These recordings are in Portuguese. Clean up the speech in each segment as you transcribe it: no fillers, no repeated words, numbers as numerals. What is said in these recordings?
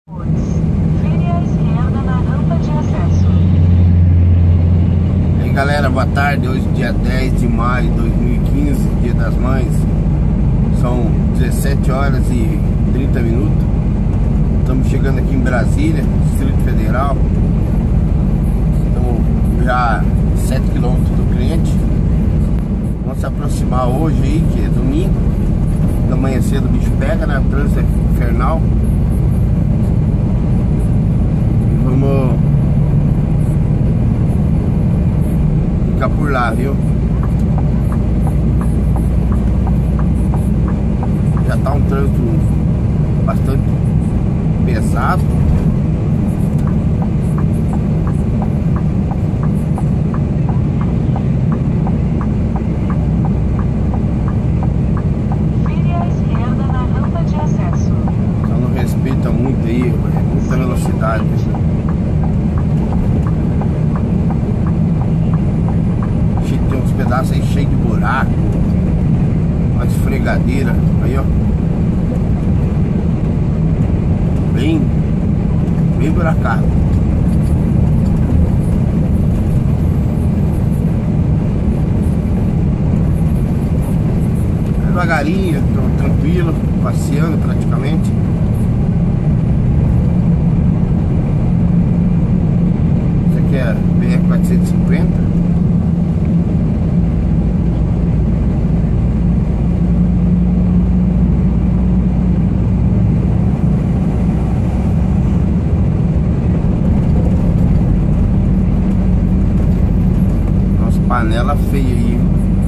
Vire à esquerda na rampa de acesso. E aí galera, boa tarde. Hoje dia 10 de maio de 2015, Dia das Mães. São 17 horas e 30 minutos. Estamos chegando aqui em Brasília, Distrito Federal. Estamos já a 7 km do cliente. Vamos se aproximar hoje aí, que é domingo. Da manhã cedo o bicho pega, né? O trânsito é infernal. Vamos ficar por lá, viu? Já tá um trânsito bastante pesado. Vire à esquerda na rampa de acesso. Só não respeita muito aí, é muita velocidade. Tem uns pedaços aí cheios de buraco, uma esfregadeira aí, ó, bem buracado. Devagarinho, tô tranquilo, passeando praticamente. Isso aqui é BR-450. Panela feia aí.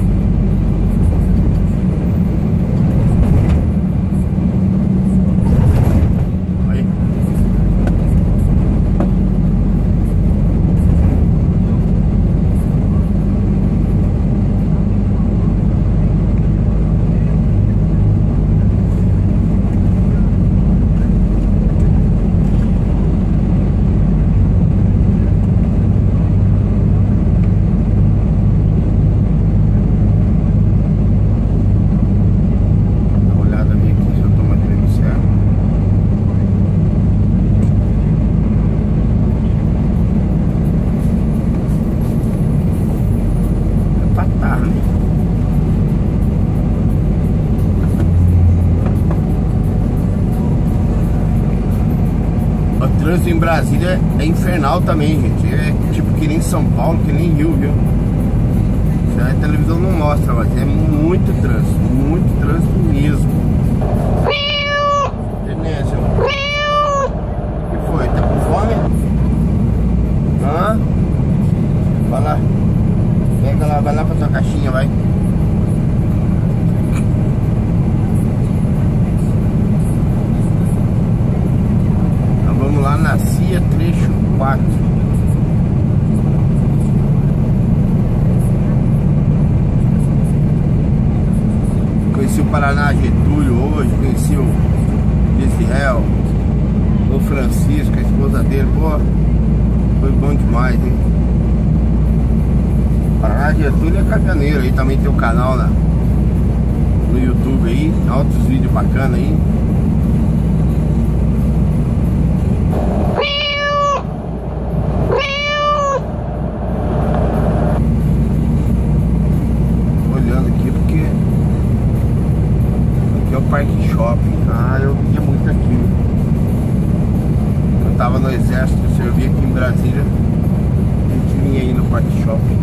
Aí. O trânsito em Brasília é infernal também, gente. É tipo que nem São Paulo, que nem Rio, viu? A televisão não mostra, mas é muito trânsito mesmo. Genésio, o que foi? Tá com fome? Hã? Vai lá. Pega lá, vai lá pra tua caixinha, vai. Vamos lá na CIA trecho 4. Conheci o Paraná Getúlio hoje, conheci o Gesiel, o Francisco, a esposa dele. Pô, foi bom demais, hein? Paraná Getúlio é caminhoneiro aí, também tem o canal no YouTube aí, altos vídeos bacanas aí. Parque Shopping. Ah, eu vinha muito aqui. Eu tava no exército, eu servia aqui em Brasília. A gente vinha aí no Parque Shopping.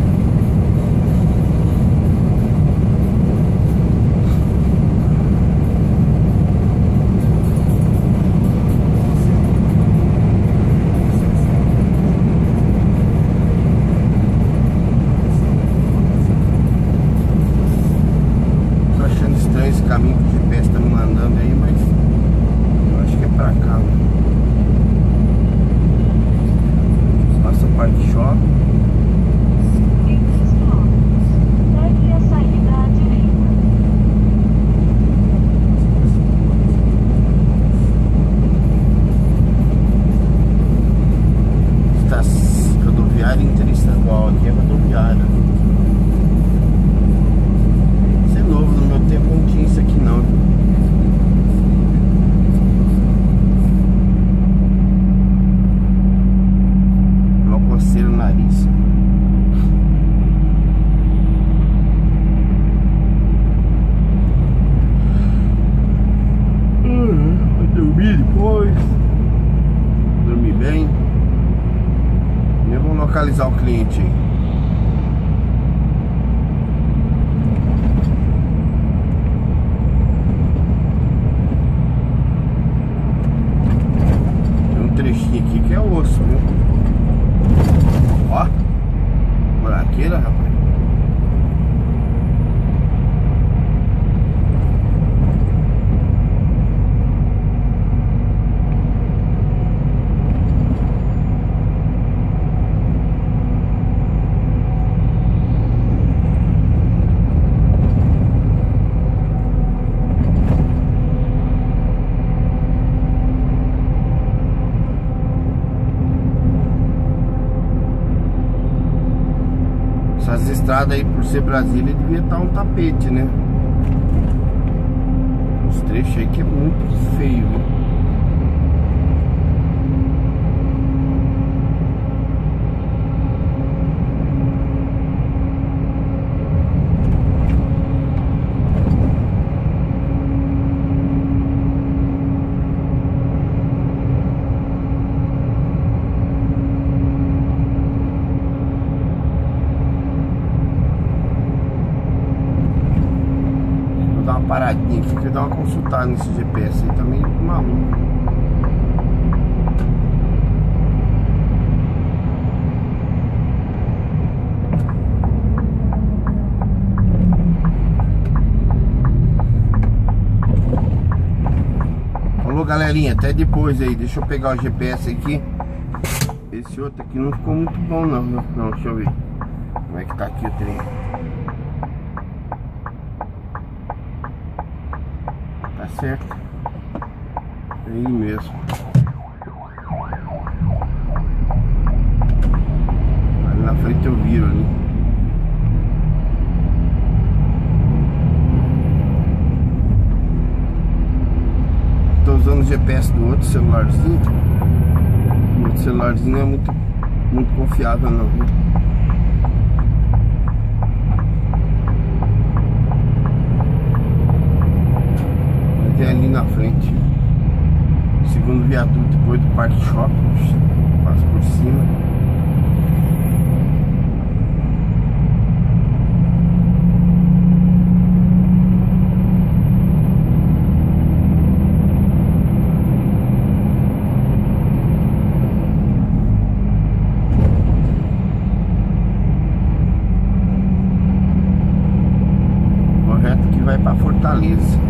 Tô achando estranho esse caminho que o GPS tá me mandando aí, mas eu acho que é pra cá, né? Passa o Parque Shopping. depois. Dormir bem. E vamos localizar o cliente aí. Tem um trechinho aqui que é osso, viu? Ó, buraqueira, rapaz. Essas estradas aí, por ser Brasília, devia estar um tapete, né? Os trechos aí que é muito feio, viu? Paradinha aqui, queria dar uma consultada nesse GPS aí, tá meio maluco. Falou, galerinha, até depois aí. Deixa eu pegar o GPS aqui. Esse outro aqui não ficou muito bom não, viu? Não, deixa eu ver como é que tá aqui o trem. Tá certo. É aí mesmo. Ali na frente eu viro ali. Tô usando o GPS do outro celularzinho. O outro celularzinho não é muito confiável não, viu? É ali na frente. Segundo viaduto, depois do Parque Shopping. Passa por cima. Correto que vai para Fortaleza.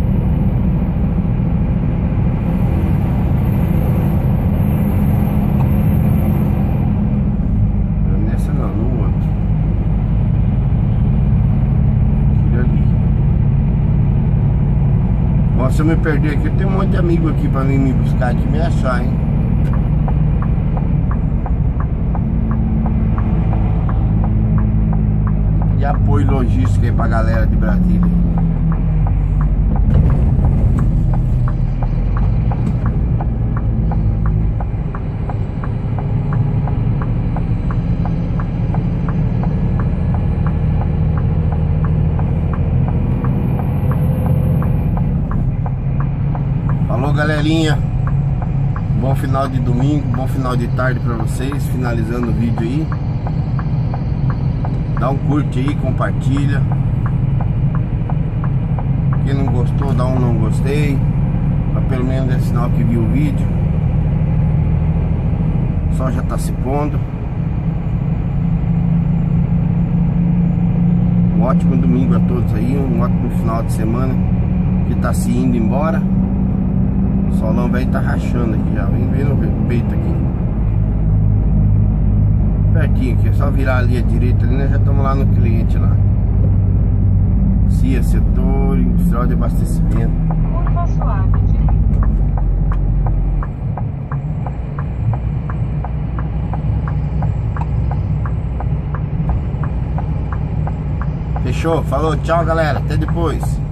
Se eu me perder aqui, tem um monte de amigo aqui pra vir me buscar aqui e me achar, hein? E apoio logístico aí pra galera de Brasília. Falou, galerinha, bom final de domingo, bom final de tarde pra vocês. Finalizando o vídeo aí, dá um curte aí, compartilha. Quem não gostou, dá um não gostei, pra pelo menos é sinal que viu o vídeo. O sol já tá se pondo. Um ótimo domingo a todos aí, um ótimo final de semana que tá se indo embora. O solão velho tá rachando aqui já, vem ver no peito aqui. Pertinho aqui, é só virar ali à direita ali, nós já estamos lá no cliente lá. CIA, setor industrial de abastecimento. Curva suave, direita. Fechou? Falou, tchau galera, até depois.